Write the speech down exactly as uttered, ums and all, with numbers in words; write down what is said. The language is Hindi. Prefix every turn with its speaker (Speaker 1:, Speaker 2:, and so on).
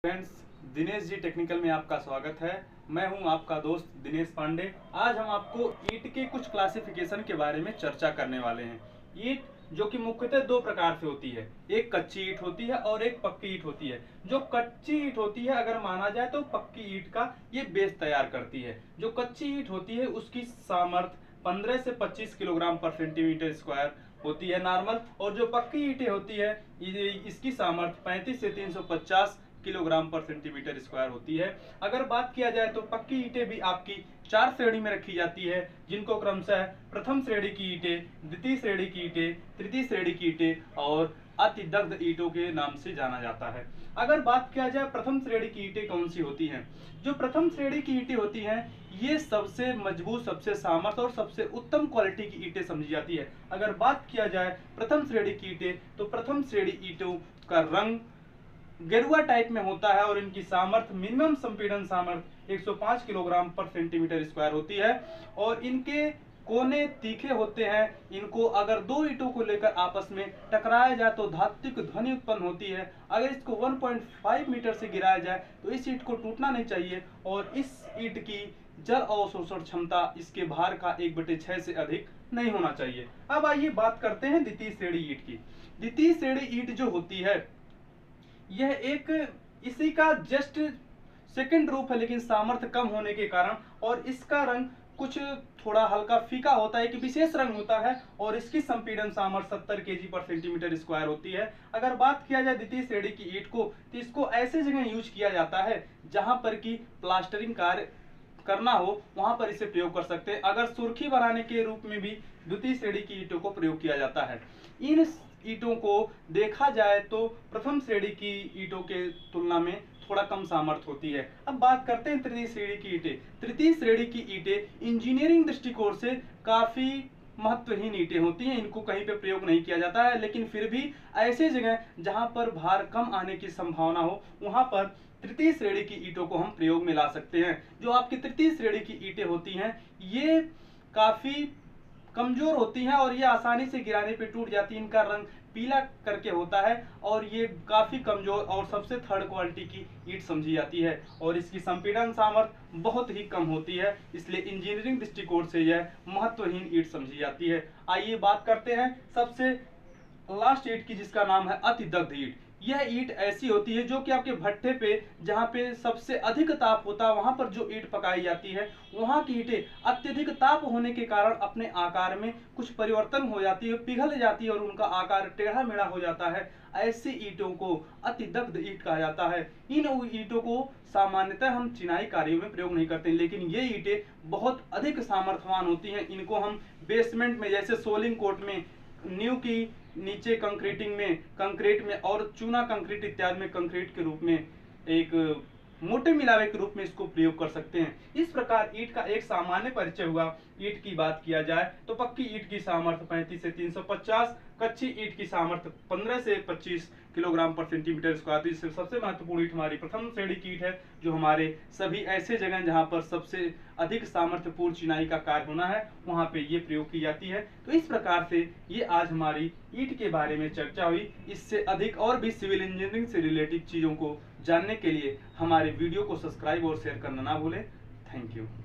Speaker 1: फ्रेंड्स, दिनेश जी टेक्निकल में आपका स्वागत है। मैं हूं आपका दोस्त दिनेश पांडे। आज हम आपको ईंट के कुछ क्लासिफिकेशन के बारे में चर्चा करने वाले हैं। ईंट जो कि मुख्यतः दो प्रकार से होती है, एक कच्ची ईंट होती है और एक पक्की ईंट होती है। जो कच्ची ईंट होती है अगर माना जाए तो पक्की ईंट का ये बेस तैयार करती है। जो कच्ची ईंट होती है उसकी सामर्थ्य पंद्रह से पच्चीस किलोग्राम पर सेंटीमीटर स्क्वायर होती है नॉर्मल, और जो पक्की ईंटें होती है इसकी सामर्थ्य पैंतीस से तीन सौ पचास किलोग्राम पर सेंटीमीटर स्क्वायर होती है। अगर बात किया जाए तो पक्की ईंटें भी आपकी चार श्रेणी में रखी जाती है, जिनको क्रमशः प्रथम श्रेणी की ईंटें, द्वितीय श्रेणी की ईंटें, तृतीय श्रेणी की ईंटें और अति दग्ध ईंटों के नाम से जाना जाता है। अगर बात किया जाए प्रथम श्रेणी की ईंटें कौन सी होती हैं, जो प्रथम श्रेणी की ईंटें होती हैं ये सबसे मजबूत, सबसे सामर्थ्य और सबसे उत्तम क्वालिटी की ईंटें समझी जाती है। अगर बात किया जाए प्रथम श्रेणी की ईंटें तो प्रथम श्रेणी ईंटों का रंग गेरुआ टाइप में होता है और इनकी सामर्थ्य, मिनिमम संपीड़न सामर्थ्य एक सौ पाँच किलोग्राम पर सेंटीमीटर स्क्वायर होती है और इनके कोने तीखे होते हैं। इनको अगर दो ईंटों को लेकर आपस में टकराया जाए तो धात्विक ध्वनि उत्पन्न होती है। अगर इसको एक पॉइंट पाँच मीटर से गिराया जाए तो इस ईंट को टूटना नहीं चाहिए और इस ईंट की जल अवशोषण क्षमता इसके भार का एक बटे छह से अधिक नहीं होना चाहिए। अब आइए बात करते हैं द्वितीय श्रेणी ईंट की। द्वितीय श्रेणी ईंट जो होती है यह एक इसी का जस्ट सेकंड रूप है, लेकिन सामर्थ्य कम होने के कारण और इसका रंग कुछ थोड़ा हल्का फीका होता है, एक विशेष रंग होता है और इसकी संपीड़न सामर्थ्य सत्तर केजी पर सेंटीमीटर स्क्वायर होती है। अगर बात किया जाए द्वितीय श्रेणी की ईंट को तो इसको ऐसे जगह यूज किया जाता है जहां पर कि प्लास्टरिंग कार्य करना हो, वहां पर इसे प्रयोग कर सकते हैं। अगर सुर्खी बनाने के रूप में भी द्वितीय श्रेणी की ईंटों को प्रयोग किया जाता है। इन ईंटों को देखा जाए तो प्रथम श्रेणी की ईंटों के तुलना में थोड़ा कम सामर्थ्य होती है। अब बात करते हैं तृतीय श्रेणी की ईंटें। तृतीय श्रेणी की ईंटें इंजीनियरिंग दृष्टिकोण से काफी महत्वहीन ईंटें होती हैं, इनको कहीं पे प्रयोग नहीं किया जाता है, लेकिन फिर भी ऐसे जगह जहां पर भार कम आने की संभावना हो वहां पर तृतीय श्रेणी की ईंटों को हम प्रयोग में ला सकते हैं। जो आपकी तृतीय श्रेणी की ईंटें होती हैं ये काफी कमजोर होती हैं और ये आसानी से गिराने पे टूट जाती है। इनका रंग पीला करके होता है और ये काफी कमजोर और सबसे थर्ड क्वालिटी की ईंट समझी जाती है और इसकी संपीड़न सामर्थ्य बहुत ही कम होती है, इसलिए इंजीनियरिंग दृष्टिकोण से यह महत्वहीन ईंट समझी जाती है। आइए बात करते हैं सबसे लास्ट ईंट की, जिसका नाम है अति दग्ध ईंट। यह ईंट ऐसी होती है जो कि आपके भट्ठे पे जहाँ पे सबसे अधिक ताप होता है वहां पर जो ईंट पकाई जाती है, वहां की ईंटें अत्यधिक ताप होने के कारण अपने आकार में कुछ परिवर्तन हो जाती है, पिघल जाती है और उनका आकार टेढ़ा मेढ़ा हो जाता है। ऐसी ईंटों को अति दग्ध ईंट कहा जाता है। इन ईंटों को सामान्यतः हम चिनाई कार्यों में प्रयोग नहीं करते, लेकिन ये ईंटें बहुत अधिक सामर्थ्यवान होती हैं। इनको हम बेसमेंट में, जैसे सोलिंग कोट में, नींव की नीचे कंक्रीटिंग में, कंक्रीट में और चूना कंक्रीट इत्यादि में कंक्रीट के रूप में, एक मोटे मिलावे के रूप में इसको प्रयोग कर सकते हैं। इस प्रकार ईंट का एक सामान्य परिचय हुआ। ईंट की बात किया जाए तो पक्की ईंट की सामर्थ्य पैंतीस से तीन सौ पचास, कच्ची ईंट की सामर्थ्य पंद्रह से पच्चीस किलोग्राम पर सेंटीमीटर स्क्वायर। इससे सबसे महत्वपूर्ण ईंट हमारी प्रथम श्रेणी की ईंट है, जो हमारे सभी ऐसे जगह जहां पर सबसे अधिक सामर्थ्यपूर्ण चिनाई का कार्य होना है वहां पे ये प्रयोग की जाती है। तो इस प्रकार से ये आज हमारी ईंट के बारे में चर्चा हुई। इससे अधिक और भी सिविल इंजीनियरिंग से रिलेटेड चीजों को जानने के लिए हमारे वीडियो को सब्सक्राइब और शेयर करना ना भूलें। Thank you.